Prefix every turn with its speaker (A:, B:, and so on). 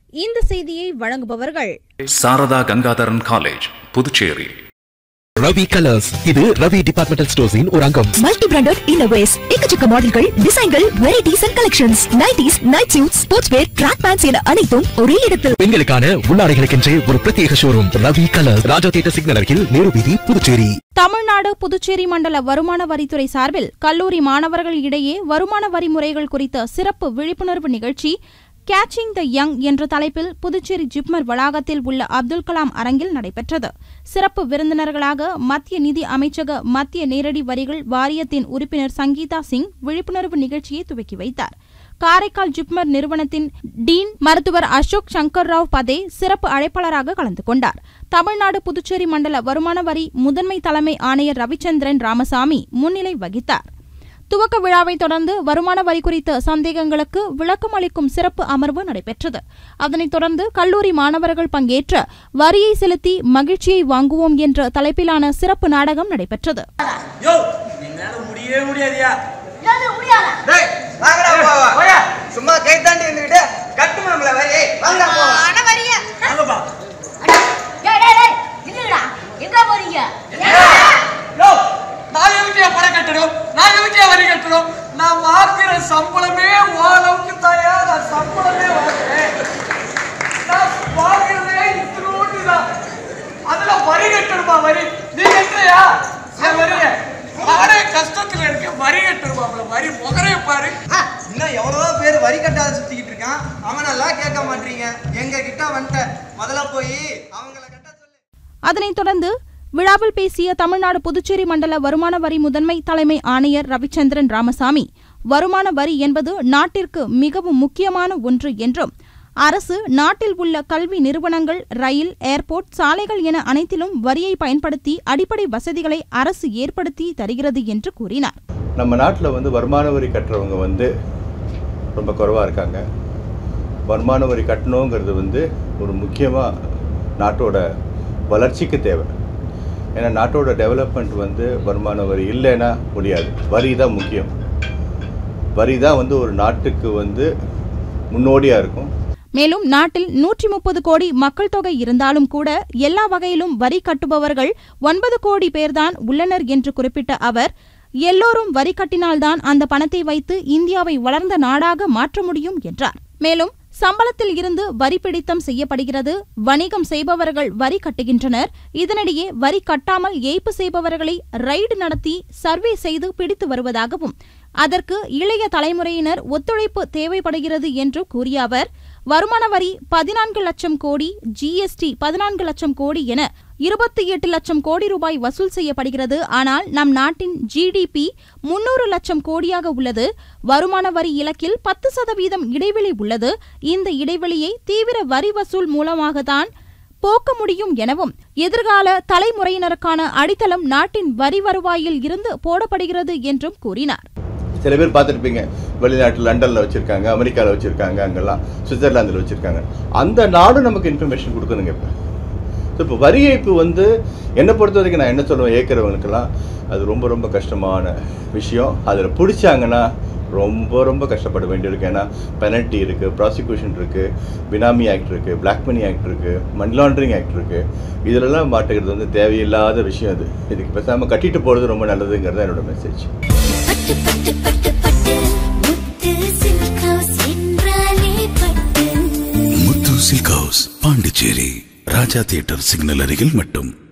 A: இந்த செய்தியை வழங்குபவர்கள்
B: சாரதா கங்காதரன் காலேஜ், புதுச்சேரி.
C: ரவி கலர்ஸ், இது ரவி டிபார்ட்மெண்டல் ஸ்டோர்ஸின் ஒரு அங்கம்.
D: மல்டி பிராண்டட் இன்னோவேஸ், எக்கச்சக்க மாடல்கள், டிசைன்கள், varieties and collections, nighties, night suits, sports wear, track pants என அனைத்தும் ஒரே இடத்தில்.
C: பெண்களுக்கான உள்ளாடைகளுக்கென்றே ஒரு பிரத்யேக showroom Ravi colours, Raja theatre signal அருகில், நேரு வீதி, புதுச்சேரி.
A: தமிழ்நாடு புதுச்சேரி மண்டல வருமான வரித்துறை சார்பில் கல்லூரி மாணவர்கள் இடையே வருமான வரி முறைகள் குறித்த சிறப்பு விழிப்புணர்வு நிகழ்ச்சி கேச்சிங் த யங் என்ற தலைப்பில் புதுச்சேரி ஜிப்மர் வளாகத்தில் உள்ள அப்துல் கலாம் அரங்கில் நடைபெற்றது. சிறப்பு விருந்தினர்களாக மத்திய நிதி அமைச்சக மத்திய நேரடி வரிகள் வாரியத்தின் உறுப்பினர் சங்கீதா சிங் விழிப்புணர்வு நிகழ்ச்சியை துவக்கி வைத்தார். காரைக்கால் ஜிப்மர் நிறுவனத்தின் டீன் மருத்துவர் அசோக் சங்கர் ராவ் பதே சிறப்பு அழைப்பாளராக கலந்து கொண்டார். தமிழ்நாடு புதுச்சேரி மண்டல வருமான வரி முதன்மை தலைமை ஆணையர் ரவிச்சந்திரன் ராமசாமி முன்னிலை வகித்தார். துவக்க விழாவை தொடர்ந்து வருமான வரி குறித்த சந்தேகங்களுக்கு விளக்கம் அளிக்கும் சிறப்பு அமர்வு நடைபெற்றது. அதனைத் தொடர்ந்து கல்லூரி மாணவர்கள் பங்கேற்ற வரியை செலுத்தி மகிழ்ச்சியை வாங்குவோம் என்ற தலைப்பிலான சிறப்பு நாடகம் நடைபெற்றது.
E: நான் வாங்குற சம்பளமே ஓரளவுக்கு தாயா, நான் சம்பளமே வாங்குறேன். நான் வாங்குறதே இத்தனோண்டு தான். அதுல வரி கட்டணுமா? வரி நீ கட்டுறியா? வரிய நானே கஷ்டத்துல இருக்க, வரி கட்டணுமா? வரி முகரைய பாரு.
F: இன்னும் எவ்வளவோ பேர் வரி கட்டாத சுத்திக்கிட்டு இருக்கான். அவனெல்லாம் கேட்க மாட்டீங்க. எங்க கிட்ட வந்துட்ட, முதல்ல போய் அவங்கள கட்ட சொல்லு.
A: அதனைத் தொடர்ந்து விழாவில் பேசிய தமிழ்நாடு புதுச்சேரி மண்டல வருமான வரி முதன்மை தலைமை ஆணையர் ரவிச்சந்திரன் ராமசாமி, வருமான வரி என்பது நாட்டிற்கு மிகவும் முக்கியமான ஒன்று என்றும், அரசு நாட்டில் உள்ள கல்வி நிறுவனங்கள், ரயில், ஏர்போர்ட், சாலைகள் என அனைத்திலும் வரியை பயன்படுத்தி அடிப்படை வசதிகளை அரசு ஏற்படுத்தி தருகிறது என்று கூறினார்.
G: நம்ம நாட்டில் வருமான வரி கட்டுறவங்க ரொம்ப குறைவாக இருக்காங்க. வருமான வரி கட்டணுங்கிறது ஒரு முக்கியமாக நாட்டோட வளர்ச்சிக்கு தேவை. ஏன்னா நாட்டோட டெவலப்மெண்ட் வருமான வரி இல்லைன்னா முடியாது. வரி தான் முக்கியம். வரி தான் ஒரு நாட்டுக்கு முன்னோடியாக இருக்கும்.
A: மேலும் நாட்டில் 130 கோடி மக்கள் தொகை இருந்தாலும் கூட எல்லா வகையிலும் வரி கட்டுபவர்கள் 9 கோடி பேர்தான் உள்ளனர் என்று குறிப்பிட்ட அவர், எல்லோரும் வரி கட்டினால்தான் அந்த பணத்தை வைத்து இந்தியாவை வளர்ந்த நாடாக மாற்ற முடியும் என்றார். மேலும் சம்பளத்தில் இருந்து வரி பிடித்தம் செய்யப்படுகிறது. வணிகம் செய்பவர்கள் வரி கட்டுகின்றனர். இதனிடையே வரி கட்டாமல் ஏய்ப்பு செய்பவர்களை ரைடு நடத்தி சர்வே செய்து பிடித்து வருவதாகவும், அதற்கு இளைய தலைமுறையினர் ஒத்துழைப்பு தேவைப்படுகிறது என்று கூறிய அவர், வருமான வரி 14 லட்சம் கோடி, ஜிஎஸ்டி 14 லட்சம் கோடி என 28 லட்சம் கோடி ரூபாய் வசூல் செய்யப்படுகிறது. ஆனால் நம் நாட்டின் ஜிடிபி 300 லட்சம் கோடியாக உள்ளது. வருமான வரி இலக்கில் 10% இடைவெளி உள்ளது. இந்த இடைவெளியை தீவிர வரி வசூல் மூலமாகத்தான் போக்க முடியும் எனவும், எதிர்கால தலைமுறையினருக்கான அடித்தளம் நாட்டின் வரி வருவாயில் இருந்து போடப்படுகிறது என்றும் கூறினார்.
G: சில பேர் பார்த்துருப்பீங்க, வெளிநாட்டில் லண்டனில் வச்சுருக்காங்க, அமெரிக்காவில் வச்சுருக்காங்க, அங்கெல்லாம் சுவிட்சர்லாந்தில் வச்சுருக்காங்க. அந்த நாடு நமக்கு இன்ஃபர்மேஷன் கொடுக்கணுங்க. இப்போ வரி ஏய்ப்பு என்னை பொறுத்த வரைக்கும் நான் என்ன சொல்லுவேன், ஏற்கிறவங்களுக்கெல்லாம் அது ரொம்ப ரொம்ப கஷ்டமான விஷயம். அதில் பிடிச்சாங்கன்னா ரொம்ப ரொம்ப கஷ்டப்பட வேண்டியிருக்கு. ஏன்னா பெனல்ட்டி இருக்குது, ப்ராசிக்யூஷன் இருக்குது, பினாமி ஆக்ட் இருக்குது, பிளாக் மணி ஆக்ட் இருக்குது, மணி லாண்ட்ரிங் ஆக்ட் இருக்குது. இதிலெல்லாம் மாட்டுக்கிறது தேவையில்லாத விஷயம். இதுக்கு பேசாமல் கட்டிட்டு போகிறது ரொம்ப நல்லதுங்கிறது என்னோட message.
B: Muthu silk house, Pondicherry, Raja theatre signal அருகில் மட்டும்.